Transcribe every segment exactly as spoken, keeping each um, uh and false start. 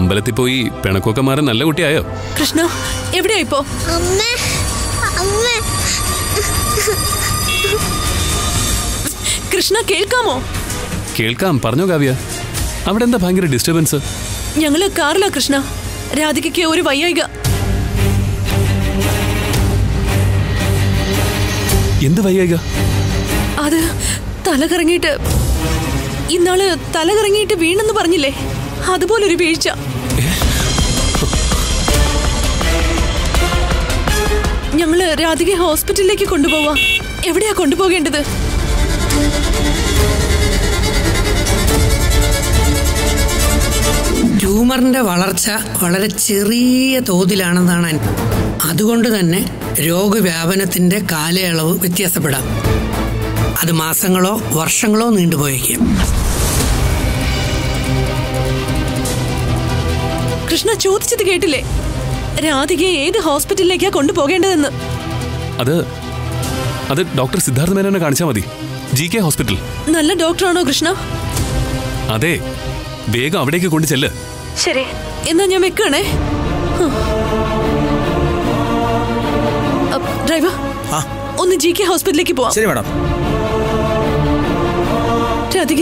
അമ്പലത്തിൽ പോയി പിണക്കൊക്കെ മാറാൻ നല്ല കുട്ടിയായോ? കൃഷ്ണ എവിടെയാ ഇപ്പോ? കൃഷ്ണ കേൾക്കാമോ? കേൾക്കാം, പറഞ്ഞോ കാവ്യ. അവിടെ എന്താ ഭയങ്കര ഡിസ്റ്റർബൻസ്? ഞങ്ങള് കാറിലാ കൃഷ്ണ. രാധികയ്ക്ക് ഒരു വയ്യായിക. എന്ത് വയ്യായിക? അത് തലകറങ്ങിയിട്ട് ഇന്നാള് തലകറങ്ങിയിട്ട് വീണെന്ന് പറഞ്ഞില്ലേ, അതുപോലൊരു വീഴ്ച. ഞങ്ങള് രാധികയെ ഹോസ്പിറ്റലിലേക്ക് കൊണ്ടുപോവാ. എവിടെയാ കൊണ്ടുപോകേണ്ടത്? ട്യൂമറിന്റെ വളർച്ച വളരെ ചെറിയ തോതിലാണെന്നാണ്. അതുകൊണ്ട് തന്നെ രോഗവ്യാപനത്തിന്റെ കാലയളവ് വ്യത്യാസപ്പെടാം. അത് മാസങ്ങളോ വർഷങ്ങളോ നീണ്ടുപോയേക്കും. കൃഷ്ണ ചോദിച്ചത് കേട്ടില്ലേ? രാധികയെ ഏത് ഹോസ്പിറ്റലിലേക്കാ കൊണ്ടുപോകേണ്ടതെന്ന്. അത് അത് ഡോക്ടർ സിദ്ധാർത്ഥ മേനോനെ കാണിച്ചാൽ മതി. G K hospital. നല്ല ഡോക്ടറാണോ കൃഷ്ണ? അതെ, വേഗം അവിടേക്ക് കൊണ്ടു ചെല്ല്. ശരി, എന്നാ ഞാൻ വെക്കണേ. ഡ്രൈവർ, ഒന്ന് ജി കെ ഹോസ്പിറ്റലിലേക്ക് പോവാം. ശരി മാഡം. രാധിക,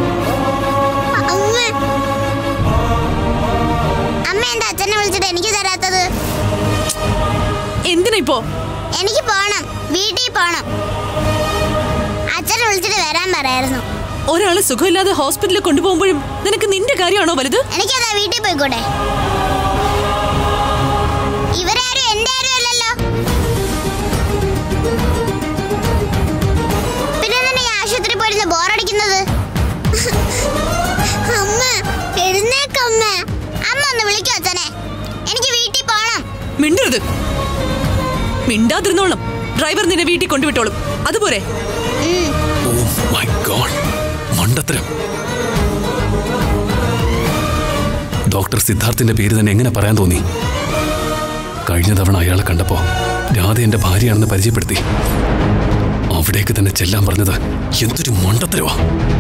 അമ്മ എന്താ അച്ഛനെ വിളിച്ചിട്ട് എനിക്ക് തരാത്തത്? എന്തിനാ ഇപ്പോ? എനിക്ക് പോണം, വീട്ടിൽ പോണം. അച്ഛനെ വിളിച്ചിട്ട് വരാൻ പറയായിരുന്നു. ഒരാളെ സുഖമില്ലാതെ ഹോസ്പിറ്റലിൽ കൊണ്ടുപോകുമ്പോഴും നിനക്ക് നിന്റെ കാര്യമാണോ വലുത്? എനിക്കതാ വീട്ടിൽ പോയിക്കൂടെ? ഇവരാരും എന്റെ ആരും അല്ലല്ലോ. പിന്നെ തന്നെ ഈ ആശുപത്രി പോയിരുന്ന് ബോറടിക്കുന്നത്. അമ്മ എഴുന്നേക്കമ്മ. അമ്മ ഒന്ന് വിളിക്കോ അച്ഛനെ? എനിക്ക് വീട്ടിൽ പോണം. മിണ്ടരുത്. മിണ്ടാതിരുന്നോളം. ഡ്രൈവർ നിന്നെ വീട്ടിൽ കൊണ്ടുവിട്ടോളും. അതുപോലെ. മണ്ടത്തരം. ഡോക്ടർ സിദ്ധാർത്ഥിന്റെ പേര് തന്നെ എങ്ങനെ പറയാൻ തോന്നി? കഴിഞ്ഞ തവണ അയാളെ കണ്ടപ്പോ രാധ എന്റെ ഭാര്യയാണെന്ന് പരിചയപ്പെടുത്തി. അവിടേക്ക് തന്നെ ചെല്ലാൻ പറഞ്ഞത് എന്തൊരു മണ്ടത്തരവാ.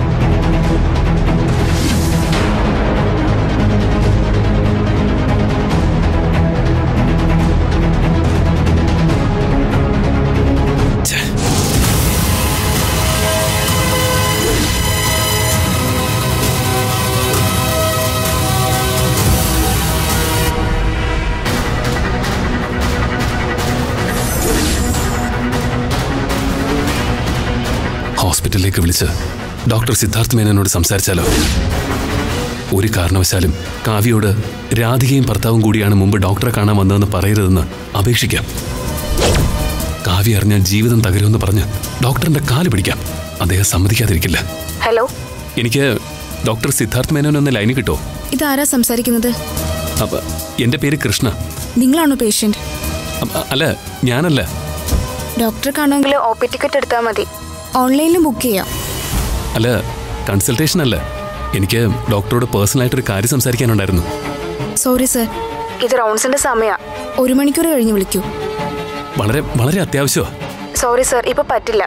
ഹോസ്പിറ്റലിലേക്ക് വിളിച്ച് ഡോക്ടർ സിദ്ധാർത്ഥ മേനോനോട് സംസാരിച്ചാലോ? ഒരു കാരണവശാലും കാവ്യയോട് രാധികയും ഭർത്താവും കൂടിയാണ് മുമ്പ് ഡോക്ടറെ കാണാൻ വന്നതെന്ന് പറയരുതെന്ന് അപേക്ഷിക്കാം. കാവ്യ അറിഞ്ഞാൽ ജീവിതം തകരുമെന്ന് പറഞ്ഞ് ഡോക്ടറിന്റെ കാല് പിടിക്കാം. അദ്ദേഹം സമ്മതിക്കാതിരിക്കില്ല. ഹലോ, എനിക്ക് ഡോക്ടർ സിദ്ധാർത്ഥ മേനോൻ എന്ന ലൈന് കിട്ടോ? ഇതാരാ സംസാരിക്കുന്നത്? എന്റെ പേര് കൃഷ്ണ. നിങ്ങളാണോ പേഷ്യന്റ്? അല്ല, ഞാനല്ല. ഡോക്ടറെ കാണുമെങ്കിൽ ഒ പി ടിക്കറ്റ് എടുത്താൽ മതി. ഓൺലൈനിൽ ബുക്ക് ചെയ്യാം. അല്ല, കൺസൾട്ടേഷൻ അല്ല. എനിക്ക് ഡോക്ടറോട് പേഴ്സണലായിട്ടൊരു കാര്യം സംസാരിക്കാനുണ്ടായിരുന്നു. സോറി സർ, ഇത് റൗണ്ട്സിന്റെ സമയ. ഒരു മണിക്കൂർ കഴിഞ്ഞ് വിളിക്കൂ. വളരെ വളരെ അത്യാവശ്യമാ. സോറി സർ, ഇപ്പൊ പറ്റില്ല.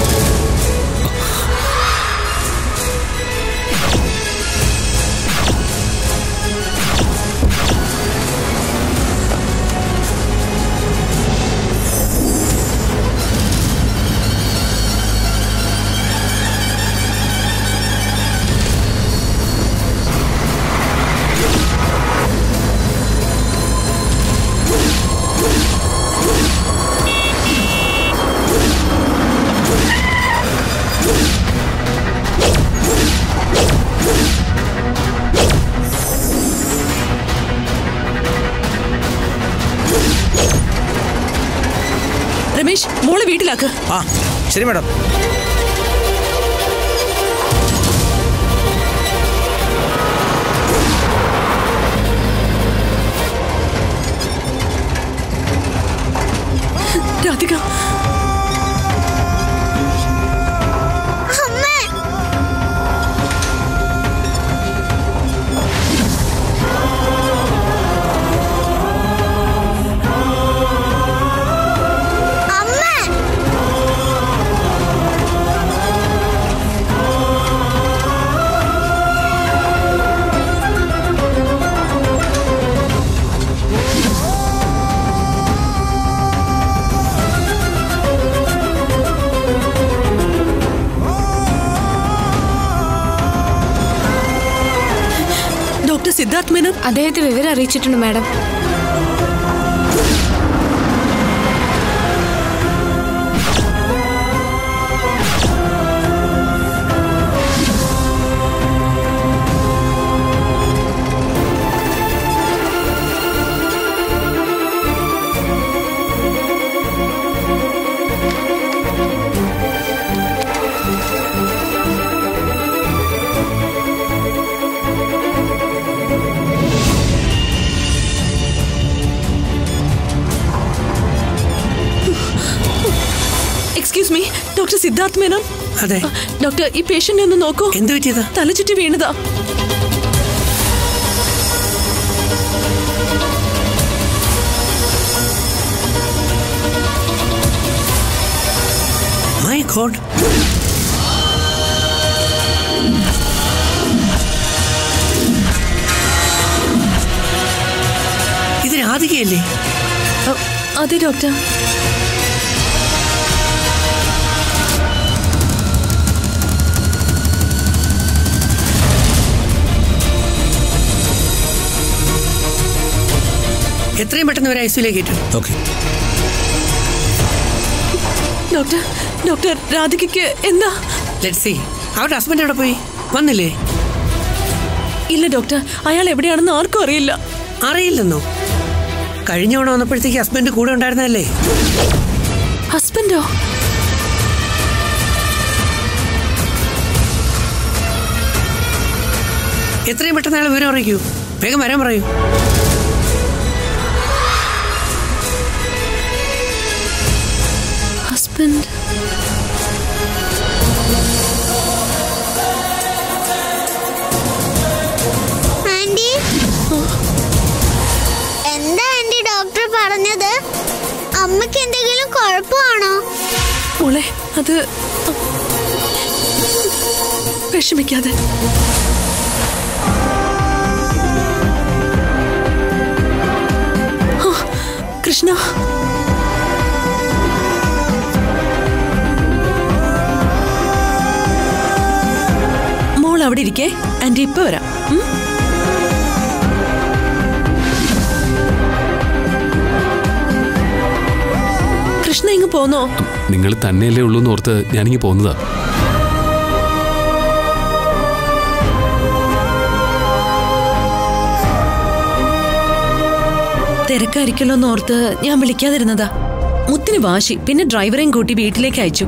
രമേശ്, മോളെ വീട്ടിലാക്ക്. ആ ശരി മാഡം. രാധിക, സിദ്ധാർത്ഥ് മേനോൻ? അദ്ദേഹത്തെ വിവരം അറിയിച്ചിട്ടുണ്ട് madam. Excuse me, doctor Siddharth Menon? അതെ. ഡോക്ടർ, ഈ പേഷ്യന്റിനെ ഒന്ന് നോക്കൂ. എന്ത് പറ്റിയതാ? തലചുറ്റി വീണതാ. My god. ഇത് രാധികയല്ലേ? അതെ ഡോക്ടർ. എത്രയും പെട്ടെന്ന് ഒരു ഐസിയിലേക്ക് കയറ്റും. ഓക്കെ ഡോക്ടർ, ഡോക്ടർ, രാധികയ്ക്ക് എന്താ? Let's see. അവരുടെ ഹസ്ബൻഡ് എവിടെ പോയി? വന്നില്ലേ? ഇല്ല ഡോക്ടർ, അയാൾ എവിടെയാണെന്ന് ആർക്കും അറിയില്ല. അറിയില്ലെന്നോ? കഴിഞ്ഞ തവണ വന്നപ്പോഴത്തേക്ക് ഹസ്ബൻഡ് കൂടെ ഉണ്ടായിരുന്നല്ലേ? ഹസ്ബൻഡോ? എത്രയും പെട്ടെന്ന് അയാൾ വിവരം അറിയിക്കൂ. വേഗം വരാൻ പറയൂ. ഹസ്ബൻഡ്? ആന്റി, എന്താ ആന്റി ഡോക്ടർ പറഞ്ഞത്? അമ്മയ്ക്ക് എന്തെങ്കിലും കുഴപ്പമാണോ? മോളെ, അത് വിഷമിക്കാതെ. കൃഷ്ണ, മോൾ അവിടെ ഇരിക്കേ, ആന്റി ഇപ്പൊ വരാം. കൃഷ്ണ ഇങ്ങ് പോന്നോ? നിങ്ങൾ തന്നെയല്ലേ ഉള്ളൂ എന്ന് ഓർത്ത് ഞാനിങ്ങ് പോന്നതാ. തിരക്കായിരിക്കല്ലോ എന്ന് ഓർത്ത് ഞാൻ വിളിക്കാതിരുന്നതാ. മുത്തിന് വാശി, പിന്നെ ഡ്രൈവറെയും കൂട്ടി വീട്ടിലേക്ക് അയച്ചു.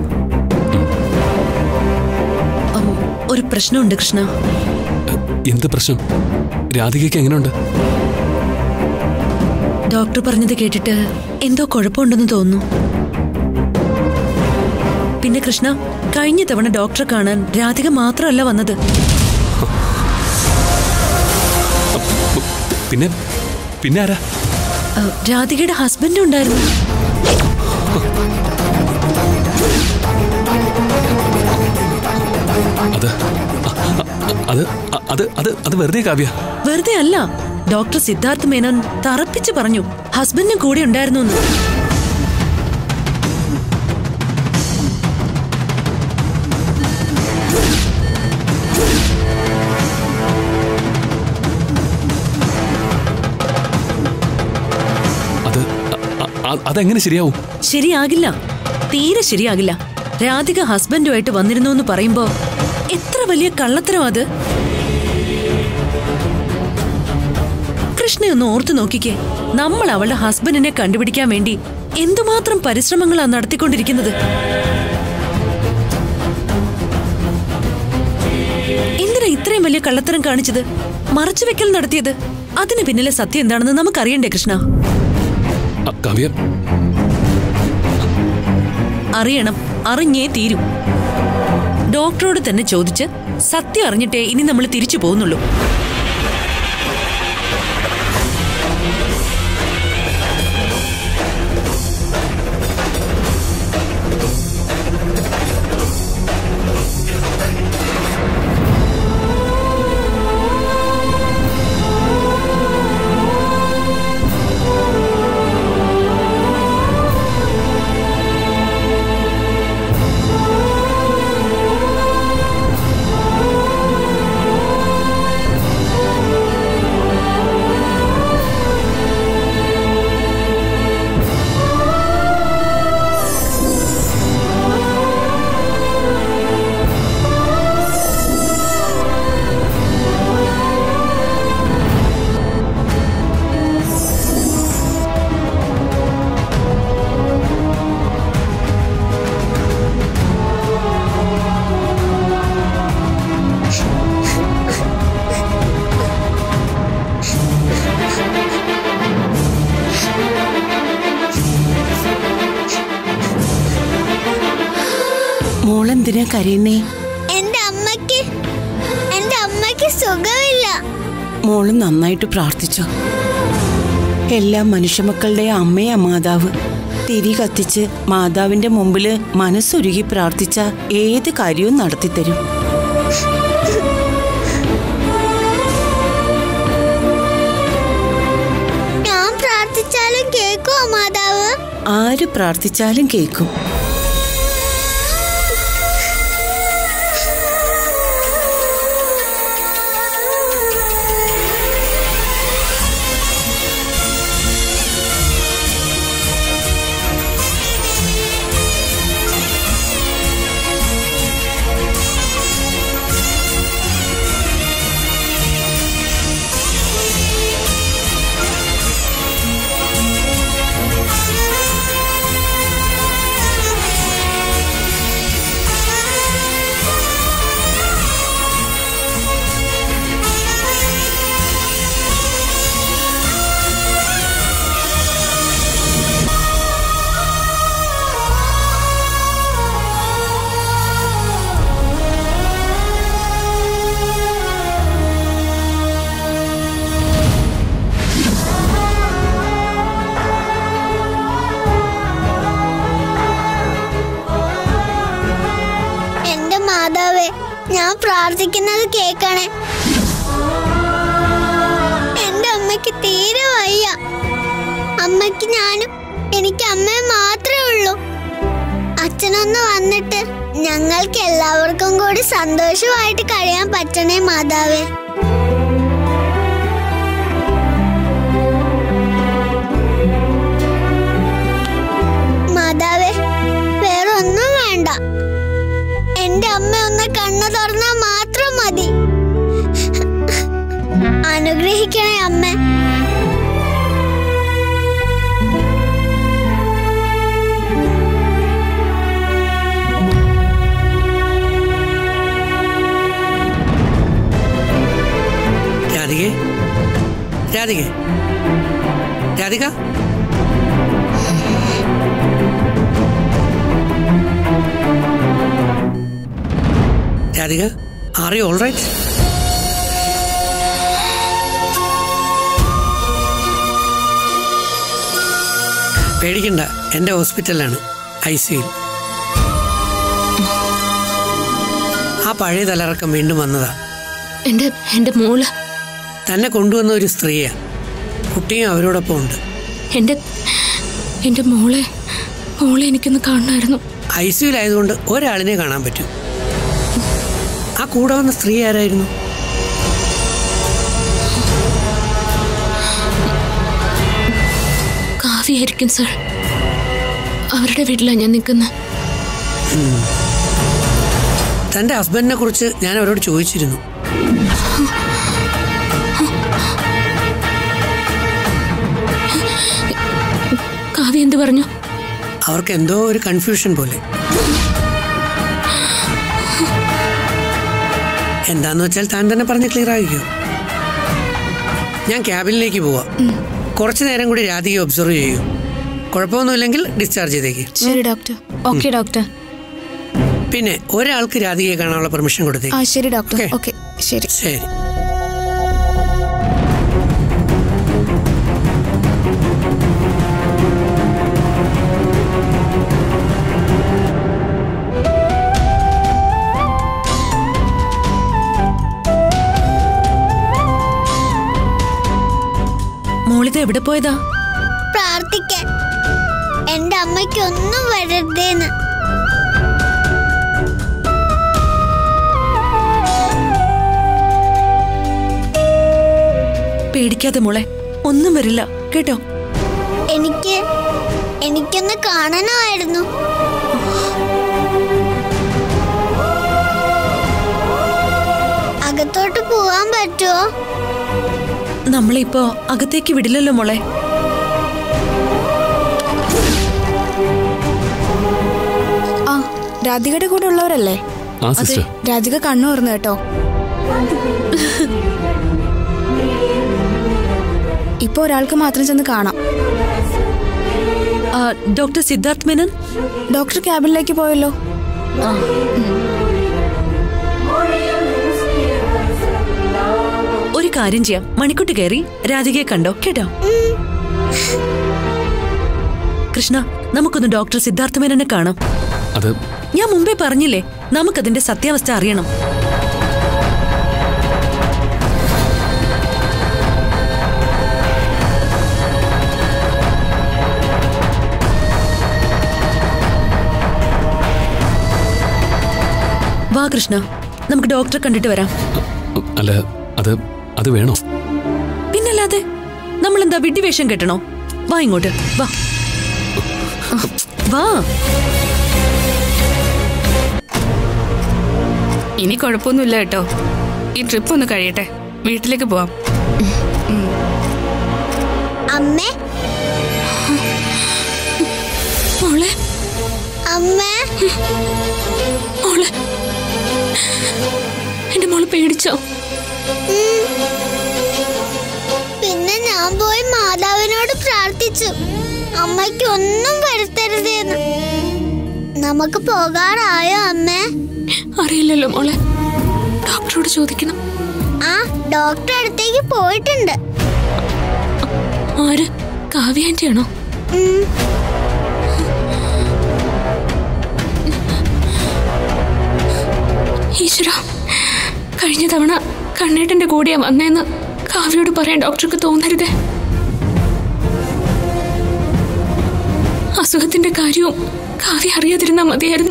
ഒരു പ്രശ്നമുണ്ട് കൃഷ്ണ. എന്ത് പ്രശ്നം? രാധികയ്ക്ക് എങ്ങനെയുണ്ട്? ഡോക്ടർ പറഞ്ഞത് കേട്ടിട്ട് എന്തോ കുഴപ്പമുണ്ടെന്ന് തോന്നുന്നു. പിന്നെ കൃഷ്ണ, കഴിഞ്ഞ തവണ ഡോക്ടറെ കാണാൻ രാധിക മാത്രമല്ല വന്നത്. പിന്നെ പിന്നെ ആരാ? രാധികയുടെ ഹസ്ബൻഡ് ഉണ്ടായിരുന്നു. അത് അത് അത് അത് അത് വെറുതെ കാവ്യ. വെറുതെ അല്ല, ഡോക്ടർ സിദ്ധാർത്ഥ് മേനോൻ തറപ്പിച്ച് പറഞ്ഞു ഹസ്ബൻഡിനും കൂടെ ഉണ്ടായിരുന്നു എന്ന്. അത് അതെങ്ങനെ ശരിയാവും? ശരിയാകില്ല, തീരെ ശരിയാകില്ല. രാധിക ഹസ്ബൻഡുമായിട്ട് വന്നിരുന്നു എന്ന് പറയുമ്പോ എത്ര വലിയ കള്ളത്തരം അത്. കൃഷ്ണയൊന്ന് ഓർത്തു നോക്കിക്കേ, നമ്മൾ അവളുടെ ഹസ്ബൻഡിനെ കണ്ടുപിടിക്കാൻ വേണ്ടി എന്തുമാത്രം പരിശ്രമങ്ങളാണ് നടത്തിക്കൊണ്ടിരിക്കുന്നത്. എന്തിനാ ഇത്രയും വലിയ കള്ളത്തരം കാണിച്ചത്, മറച്ചുവെക്കൽ നടത്തിയത്? അതിന് പിന്നിലെ സത്യം എന്താണെന്ന് നമുക്കറിയണ്ടേ കൃഷ്ണ? അറിയണം, അറിഞ്ഞേ തീരൂ. ഡോക്ടറോട് തന്നെ ചോദിച്ച് സത്യം അറിഞ്ഞിട്ടേ ഇനി നമ്മൾ തിരിച്ചു പോകുന്നുള്ളൂ. എന്തിനാ കരയുന്നേ? എന്റെ അമ്മക്ക് എന്റെ അമ്മക്ക് സുഖമില്ല. മോള് നന്നായിട്ട് പ്രാർത്ഥിച്ചോ. എല്ലാ മനുഷ്യമക്കളുടെ അമ്മയാ മാതാവ്. തിരി കത്തിച്ച് മാതാവിന്റെ മുമ്പില് മനസ്സൊരുകി പ്രാർത്ഥിച്ച ഏത് കാര്യവും നടത്തിത്തരും. ഞാൻ പ്രാർത്ഥിച്ചാലും കേൾക്കുമോ മാതാവ്? ആര് പ്രാർത്ഥിച്ചാലും കേൾക്കും. ഞാൻ പ്രാർത്ഥിക്കുന്നത് കേൾക്കണേ. എന്റെ അമ്മയ്ക്ക് തീരെ വയ്യ. അമ്മയ്ക്ക് ഞാനും എനിക്ക് അമ്മയെ മാത്രമേ ഉള്ളൂ. അച്ഛനൊന്ന് വന്നിട്ട് ഞങ്ങൾക്ക് എല്ലാവർക്കും കൂടി സന്തോഷമായിട്ട് കഴിയാൻ പറ്റണേ മാതാവേ. മാതാവേ, വേറെ ഒന്നും വേണ്ട. എന്റെ അമ്മ ഒന്ന് കണ്ണു തുറന്നാ മാത്രം മതി. അനുഗ്രഹിക്കണേ അമ്മ. രാധികേ, രാധികേ, Radhika, Radhika, are you all right? പേടിക്കണ്ട, എൻ്റെ ഹോസ്പിറ്റലിലാണ്, ഐ സിയിൽ. ആ പഴയ തലറക്കം വീണ്ടും വന്നതാ. എൻ്റെ എൻ്റെ മോള് തന്നെ കൊണ്ടുവന്ന ഒരു സ്ത്രീയാ. കുട്ടിയും അവരോടൊപ്പം ഉണ്ട്. എൻ്റെ എൻ്റെ മോളെ മോളെ എനിക്കൊന്ന് കാണണമായിരുന്നു. ഐ സിയിലായതുകൊണ്ട് ഒരാളിനെ കാണാൻ പറ്റും. ആ കൂടെ വന്ന സ്ത്രീ ആരായിരുന്നു? കാവ്യായിരിക്കും സർ. അവരുടെ വീട്ടിലാണ് ഞാൻ നിൽക്കുന്നത്. തൻ്റെ ഹസ്ബൻഡിനെ കുറിച്ച് ഞാൻ അവരോട് ചോദിച്ചിരുന്നു. കാവ്യ എന്ത് പറഞ്ഞു? അവർക്ക് എന്തോ ഒരു കൺഫ്യൂഷൻ പോലെ. എന്താന്ന് വെച്ചാൽ താൻ തന്നെ പറഞ്ഞ് ക്ലിയർ ആക്കിക്കോ. ഞാൻ ക്യാബിനിലേക്ക് പോവാം. കുറച്ചു നേരം കൂടി രാധികയെ ഒബ്സർവ് ചെയ്യൂ. കുഴപ്പമൊന്നുമില്ലെങ്കിൽ ഡിസ്ചാർജ് ചെയ്തേക്ക്. ശരി ഡോക്ടർ. Okay doctor. പിന്നെ ഒരാൾക്ക് രാധികയെ കാണാനുള്ള പെർമിഷൻ കൊടുത്തേക്ക്. ആ ശരി ഡോക്ടർ. ഓക്കെ ശരി ശരി. മോളിത് എവിടെ പോയതാ? പ്രാർത്ഥിക്കാൻ. എന്റെ അമ്മയ്ക്ക് ഒന്നും വരരുതേന്ന്. പേടിക്കാതെ മോളെ, ഒന്നും വരില്ല കേട്ടോ. എനിക്ക് എനിക്കൊന്ന് കാണണമായിരുന്നു. അകത്തോട്ട് പോവാൻ പറ്റുമോ? നമ്മളിപ്പോ അകത്തേക്ക് വിടില്ലല്ലോ മോളെ. ആ രാധികയുടെ കൂടെ ഉള്ളവരല്ലേ? ആ സിസ്റ്റർ. രാധിക കണ്ണു തുറന്നു കേട്ടോ. ഇപ്പൊ ഒരാൾക്ക് മാത്രം ചെന്ന് കാണാം. ഡോക്ടർ സിദ്ധാർത്ഥ് മേനൻ ഡോക്ടർ ക്യാബിനിലേക്ക് പോയല്ലോ. ഒരു കാര്യം ചെയ്യാം, മണിക്കുട്ടി കയറി രാധികയെ കണ്ടോ കേട്ടോ. കൃഷ്ണ, നമുക്കൊന്ന് ഡോക്ടർ സിദ്ധാർത്ഥ മേനോനെ കാണാം. അത് ഞാൻ മുമ്പേ പറഞ്ഞില്ലേ, നമുക്കതിന്റെ സത്യാവസ്ഥ അറിയണം. വാ കൃഷ്ണ, നമുക്ക് ഡോക്ടറെ കണ്ടിട്ട് വരാം. അല്ല, അത് അത് വേണോ? പിന്നല്ലാതെ നമ്മളെന്താ വിഡ്ഢിവേഷം കെട്ടണോ? വാ ഇങ്ങോട്ട് വാ വാ. ഇനി കുഴപ്പമൊന്നുമില്ല കേട്ടോ. ഈ ട്രിപ്പ് ഒന്ന് കഴിയട്ടെ, വീട്ടിലേക്ക് പോവാം. അമ്മേ മോളെ, അമ്മേ മോളെ, എന്റെ മോള് പേടിച്ചോ? പിന്നെ ഞാൻ പോയി മാതാവിനോട് പ്രാർത്ഥിച്ചു, അമ്മയ്ക്ക് ഒന്നും വരുത്തരുതെന്ന്. നമുക്ക് പോകാറായോ അമ്മേ? അറിയില്ലല്ലോ മോളെ, ഡോക്ടറോട് ചോദിക്കണം. ആ, ഡോക്ടർ അടുത്തേക്ക് പോയിട്ടുണ്ട്. ആര്? കാവ്യ ആന്റിയാണോ? ഈശ്വര, കഴിഞ്ഞ തവണ കണ്ണേട്ടന്റെ കൂടെയാ വന്നേന്ന് കാവ്യോട് പറയാൻ ഡോക്ടർക്ക് തോന്നരുതേ. അസുഖത്തിന്റെ കാര്യവും കാവ്യ അറിയാതിരുന്നാ മതിയായിരുന്നു.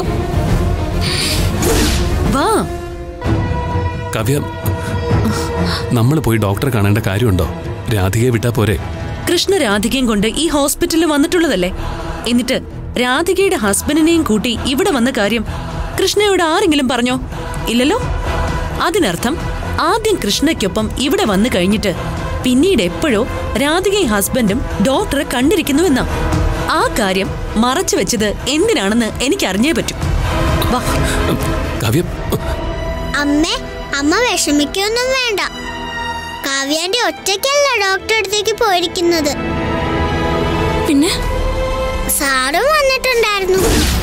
വാ കാവ്യ, നമ്മൾ പോയി ഡോക്ടറെ കാണേണ്ട കാര്യമുണ്ടോ? രാധികയെ വിട്ടാ പോരെ? കൃഷ്ണ രാധികയും കൊണ്ട് ഈ ഹോസ്പിറ്റലിൽ വന്നിട്ടുള്ളതല്ലേ. എന്നിട്ട് രാധികയുടെ ഹസ്ബൻഡിനെയും കൂട്ടി ഇവിടെ വന്ന കാര്യം കൃഷ്ണയോട് ആരെങ്കിലും പറഞ്ഞോ? ഇല്ലല്ലോ. അതിനർത്ഥം ആദ്യം കൃഷ്ണയ്ക്കൊപ്പം ഇവിടെ വന്നു കഴിഞ്ഞിട്ട് പിന്നീട് എപ്പോഴോ രാധികയും ഹസ്ബൻഡും ഡോക്ടറെ കണ്ടിരിക്കുന്നുവെന്നാ. ആ കാര്യം മറച്ചു വെച്ചത് എന്തിനാണെന്ന് എനിക്ക് അറിഞ്ഞേ പറ്റൂ. വാ കാവ്യ. അമ്മേ, അമ്മ വിഷമിക്കൊന്നും വേണ്ട. കാവ്യാന്റെ ഒറ്റയ്ക്കല്ല ഡോക്ടറെ അടുത്തേക്ക് പോയിരിക്കുന്നത്. പിന്നെ സാറും വന്നിട്ടുണ്ടായിരുന്നു.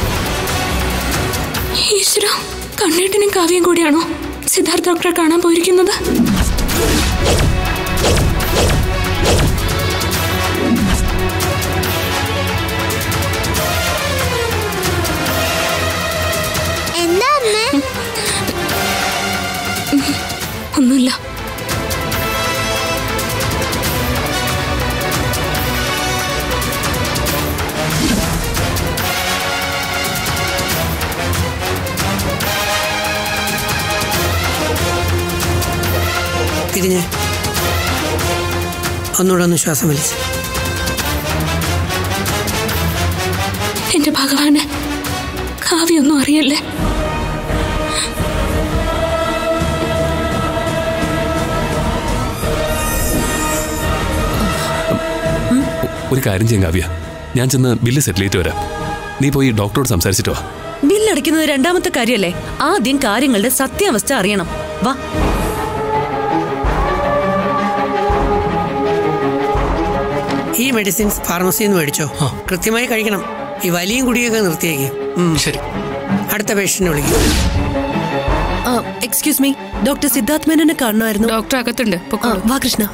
ഈശ്വര, കണ്ണേട്ടനും കാവ്യം കൂടിയാണോ സിദ്ധാർത്ഥ ഡോക്ടറെ കാണാൻ പോയിരിക്കുന്നത്? എന്താ അമ്മേ? ഒന്നുമില്ല. തിരിഞ്ഞ് ഒന്നുകൂടെ ഒന്ന് ശ്വാസം വലിച്ച്. എന്റെ ഭഗവാന്, കാവ്യൊന്നും അറിയല്ലേ? ഒരു കാര്യം ചെയ്യാം കാവ്യ, ഞാൻ ചെന്ന് ബില്ല് സെറ്റിൽ ചെയ്തിട്ട് വരാം. നീ പോയി ഡോക്ടറോട് സംസാരിച്ചിട്ട് വാ. ബില്ലടയ്ക്കുന്നത് രണ്ടാമത്തെ കാര്യമല്ലേ. ആദ്യം കാര്യങ്ങളുടെ സത്യാവസ്ഥ അറിയണം. വാ. ഈ മെഡിസിൻസ് ഫാർമസിയിൽ നിന്ന് മേടിച്ചോ. കൃത്യമായി കഴിക്കണം. ഈ വലിയും കുടിയൊക്കെ നിർത്തിയേക്ക്. ശരി, അടുത്ത പേഷ്യന്റിനെ വിളിക്കും. എക്സ്ക്യൂസ് മീ, ഡോക്ടർ സിദ്ധാർത്ഥ മേനോനെ കാണണമായിരുന്നു. ഡോക്ടർ അകത്തുണ്ട്. വാ കൃഷ്ണ.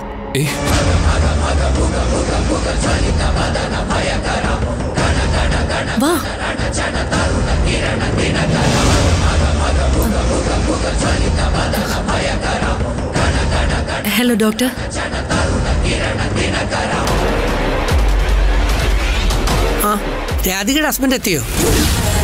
വാ. Hello doctor. ആ, രാധികയുടെ ഹസ്ബൻഡ് എത്തിയോ?